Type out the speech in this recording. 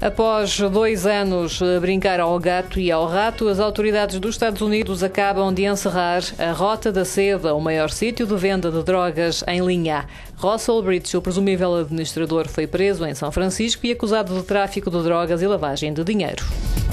Após 2 anos a brincar ao gato e ao rato, as autoridades dos Estados Unidos acabam de encerrar a Rota da Seda, o maior sítio de venda de drogas em linha. Russell Bridge, o presumível administrador, foi preso em São Francisco e acusado de tráfico de drogas e lavagem de dinheiro.